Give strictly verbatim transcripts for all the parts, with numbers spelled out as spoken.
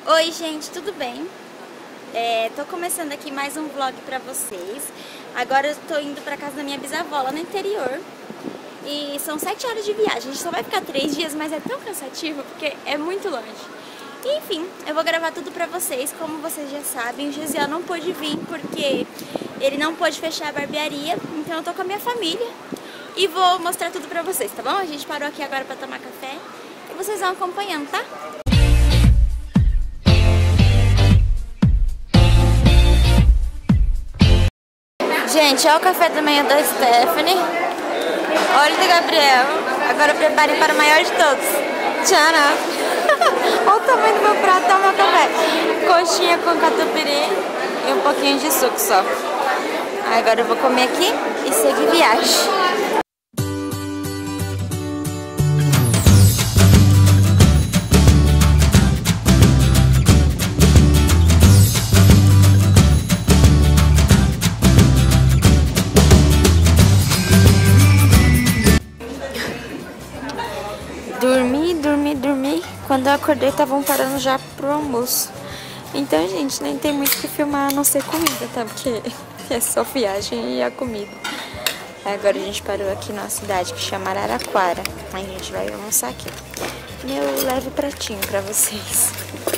Oi gente, tudo bem? É, tô começando aqui mais um vlog pra vocês. Agora eu tô indo pra casa da minha bisavó lá no interior. E são sete horas de viagem. A gente só vai ficar três dias, mas é tão cansativo porque é muito longe. E, enfim, eu vou gravar tudo pra vocês. Como vocês já sabem, o Gesiel não pôde vir porque ele não pôde fechar a barbearia. Então eu tô com a minha família e vou mostrar tudo pra vocês, tá bom? A gente parou aqui agora pra tomar café e vocês vão acompanhando, tá? Gente, olha o café da manhã da Stephanie. Olha o do Gabriel. Agora preparem para o maior de todos. Tcharam! Olha o tamanho do meu prato, olha o meu café. Coxinha com catupiry e um pouquinho de suco só. Agora eu vou comer aqui e seguir viagem. Dormi, dormi, dormi. Quando eu acordei, estavam parando já pro almoço. Então, gente, nem tem muito o que filmar a não ser comida, tá? Porque é só viagem e a comida. Agora a gente parou aqui numa cidade que chama Araraquara. Aí a gente vai almoçar aqui. Meu leve pratinho pra vocês.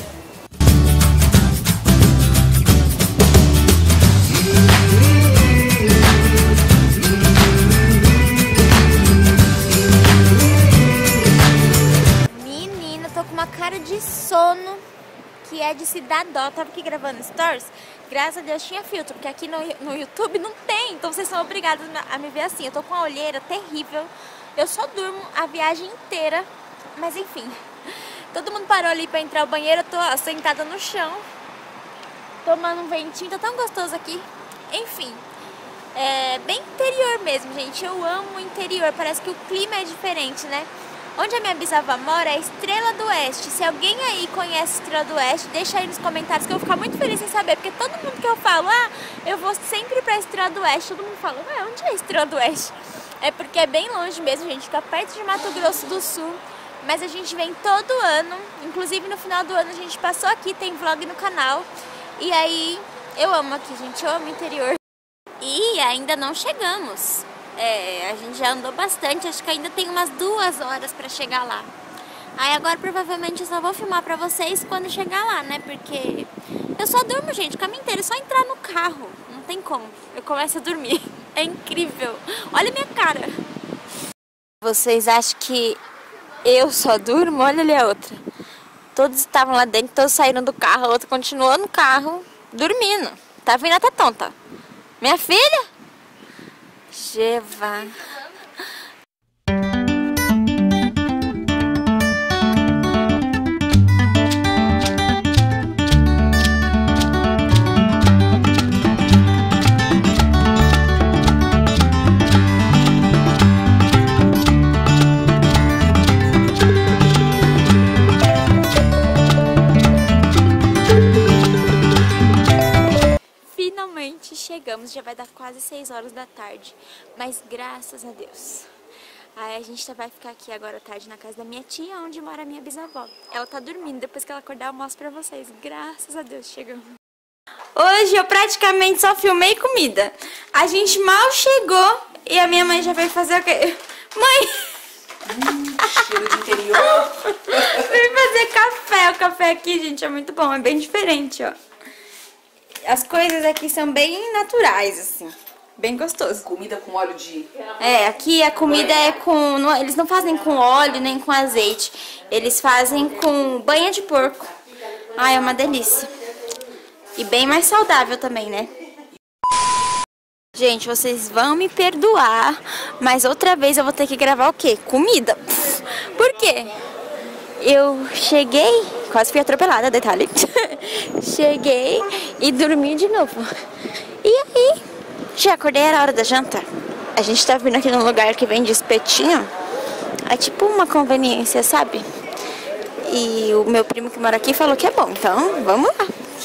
Cara de sono, que é de se dar dó. Eu tava aqui gravando stories, graças a Deus tinha filtro, porque aqui no, no YouTube não tem, então vocês são obrigados a me ver assim. Eu tô com uma olheira terrível, eu só durmo a viagem inteira, mas enfim. Todo mundo parou ali pra entrar no banheiro, eu tô ó, sentada no chão, tomando um ventinho, tá tão gostoso aqui. Enfim, é bem interior mesmo, gente, eu amo o interior, parece que o clima é diferente, né? Onde a minha bisavó mora é Estrela do Oeste. Se alguém aí conhece Estrela do Oeste, deixa aí nos comentários que eu vou ficar muito feliz em saber. Porque todo mundo que eu falo, ah, eu vou sempre pra Estrela do Oeste, todo mundo fala, ué, onde é Estrela do Oeste? É porque é bem longe mesmo, gente, fica perto de Mato Grosso do Sul. Mas a gente vem todo ano, inclusive no final do ano a gente passou aqui, tem vlog no canal. E aí, eu amo aqui, gente, eu amo o interior. E ainda não chegamos. É, a gente já andou bastante, acho que ainda tem umas duas horas pra chegar lá. Aí agora provavelmente eu só vou filmar pra vocês quando chegar lá, né? Porque eu só durmo, gente, o caminho inteiro, é só entrar no carro, não tem como. Eu começo a dormir, é incrível. Olha a minha cara. Vocês acham que eu só durmo? Olha ali a outra. Todos estavam lá dentro, todos saíram do carro, a outra continuou no carro, dormindo. Tá vendo? Ela tá tonta. Minha filha? Geva. Finalmente chegamos, já vai dar quase seis horas da tarde, mas graças a Deus. Aí a gente vai ficar aqui agora à tarde na casa da minha tia, onde mora a minha bisavó. Ela tá dormindo, depois que ela acordar eu mostro pra vocês. Graças a Deus chegamos. Hoje eu praticamente só filmei comida. A gente mal chegou e a minha mãe já veio fazer o quê? Mãe! Hum, cheiro de interior. Veio fazer café. O café aqui, gente, é muito bom, é bem diferente, ó. As coisas aqui são bem naturais, assim, bem gostoso. Comida com óleo de... É, aqui a comida é com... Não, eles não fazem com óleo nem com azeite. Eles fazem com banha de porco. Ai, é uma delícia. E bem mais saudável também, né? Gente, vocês vão me perdoar, mas outra vez eu vou ter que gravar o quê? Comida. Por quê? Eu cheguei, quase fui atropelada, detalhe. Cheguei e dormi de novo. E aí, já acordei, era hora da janta. A gente tá vindo aqui num lugar que vende espetinho. É tipo uma conveniência, sabe? E o meu primo que mora aqui falou que é bom, então vamos lá.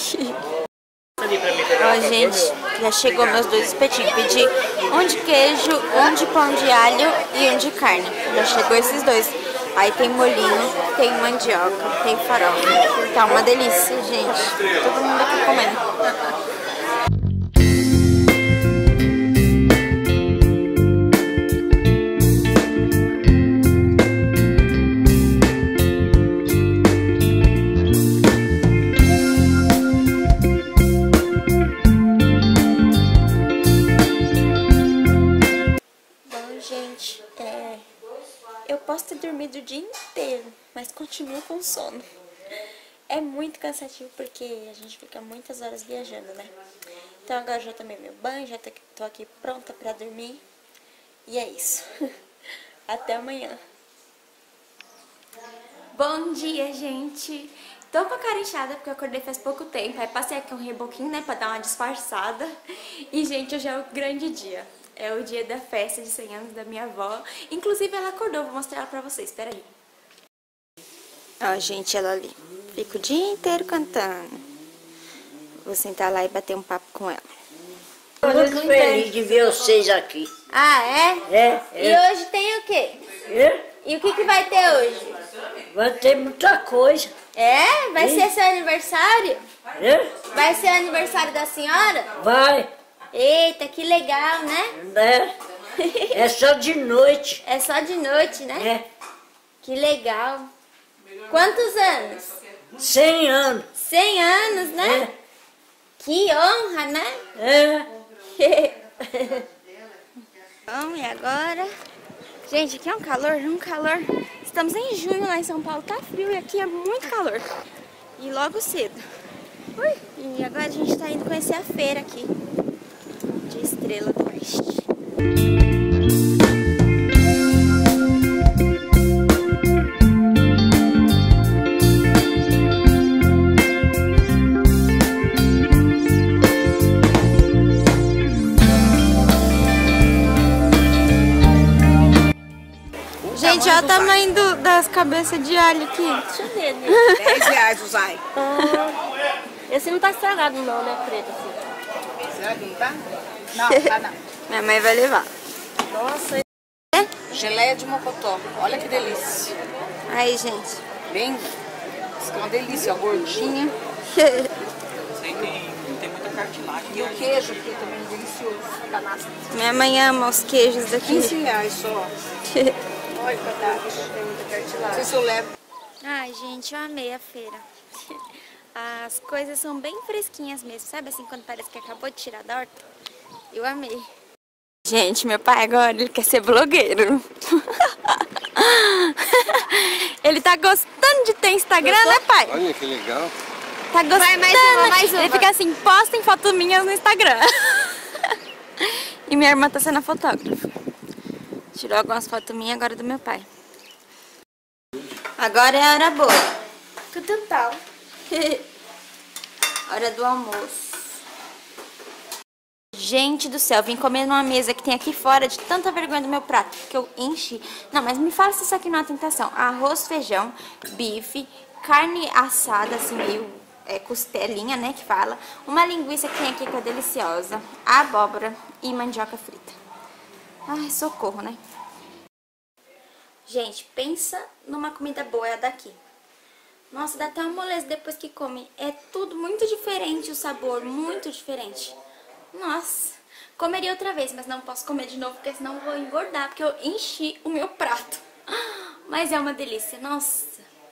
Ó, gente, já chegou meus dois espetinhos. Pedi um de queijo, um de pão de alho e um de carne. Já chegou esses dois. Aí tem molinho, tem mandioca, tem farofa. Tá uma delícia, gente. Todo mundo aqui comendo. Gente, é, eu posso ter dormido o dia inteiro, mas continuo com sono. É muito cansativo porque a gente fica muitas horas viajando, né? Então agora já tomei meu banho, já tô, tô aqui pronta pra dormir. E é isso. Até amanhã. Bom dia, gente. Tô com a cara inchada porque eu acordei faz pouco tempo. Aí passei aqui um reboquinho, né, pra dar uma disfarçada. E, gente, hoje é o grande dia. É o dia da festa de cem anos da minha avó. Inclusive, ela acordou. Vou mostrar ela pra vocês. Espera aí. Ó, gente, ela ali. Fica o dia inteiro cantando. Vou sentar lá e bater um papo com ela. Tô muito feliz de ver vocês aqui. Ah, é? É, é. E hoje tem o quê? É? E o que, que vai ter hoje? Vai ter muita coisa. É? Vai Sim. ser seu aniversário? É? Vai ser aniversário da senhora? Vai. Eita, que legal, né? Né? É só de noite. É só de noite, né? É. Que legal. Quantos anos? Cem anos. Cem anos, né? É. Que honra, né? É. Bom, e agora? Gente, aqui é um calor, um calor. Estamos em junho lá em São Paulo, tá frio e aqui é muito calor. E logo cedo. Ui. E agora a gente tá indo conhecer a feira aqui de Estrela do Oeste. Gente, olha o tamanho do, das cabeças de alho aqui. Deixa eu ver, né? dez reais o Zai. Ah, esse não tá estragado não, né, preto assim. Será que não tá? Não, tá não. Minha mãe vai levar. Nossa, Geleia de mocotó. Olha que delícia. Aí, gente. Bem, isso aqui é uma delícia, ó, gordinha. Tem, tem muita cartilagem. E o queijo aqui também é delicioso. Canastra. Minha mãe ama os queijos daqui. quinze reais só. Olha, coitado. Tem muita cartilagem. Não sei se eu levo. Ai, gente, eu amei a feira. As coisas são bem fresquinhas mesmo, sabe assim, quando parece que acabou de tirar da horta? Eu amei. Gente, meu pai agora, ele quer ser blogueiro. Ele tá gostando de ter Instagram, né, pai? Olha que legal. Tá gostando. Vai, mais uma, mais uma. Ele fica assim, postem fotos minhas no Instagram. E minha irmã tá sendo a fotógrafa. Tirou algumas fotos minhas, agora do meu pai. Agora é a hora boa. que total. Hora do almoço. Gente do céu, vim comer numa mesa que tem aqui fora de tanta vergonha do meu prato, que eu enchi. Não, mas me fala se isso aqui não é uma tentação. Arroz, feijão, bife, carne assada, assim, meio é, costelinha, né, que fala. Uma linguiça que tem aqui que é deliciosa. Abóbora e mandioca frita. Ai, socorro, né? Gente, pensa numa comida boa, é a daqui. Nossa, dá até uma moleza depois que come. É tudo muito diferente, o sabor, muito diferente. Nossa, comeria outra vez, mas não posso comer de novo, porque senão eu vou engordar, porque eu enchi o meu prato. Mas é uma delícia, nossa.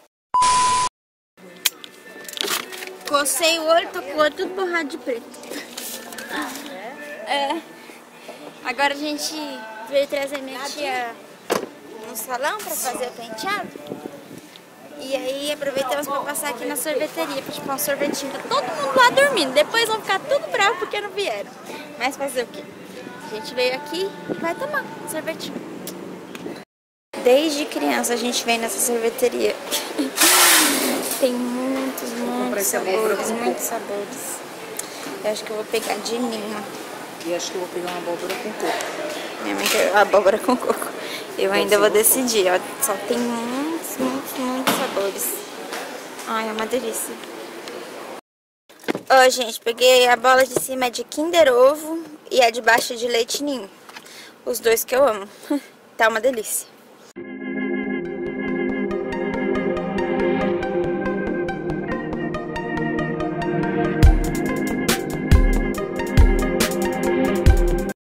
Cocei o olho, tô com o olho tudo borrado de preto. É. Agora a gente veio trazer minha tia no salão pra fazer o penteado. E aí aproveitamos pra passar aqui na sorveteria pra chupar um sorvetinho. Tá todo mundo lá dormindo. Depois vão ficar tudo bravo porque não vieram. Mas fazer o quê? A gente veio aqui e vai tomar um sorvetinho. Desde criança a gente vem nessa sorveteria. Tem muitos, muitos sabores, muitos sabores. Eu acho que eu vou pegar de ninho. E acho que eu vou pegar uma abóbora com coco. Minha mãe quer abóbora com coco. Eu ainda vou decidir, ó. Só tem muitos, muitos, muitos sabores. Ai, é uma delícia. Ó, gente, peguei a bola de cima de Kinder Ovo e a de baixo de leite ninho. Os dois que eu amo. Tá uma delícia.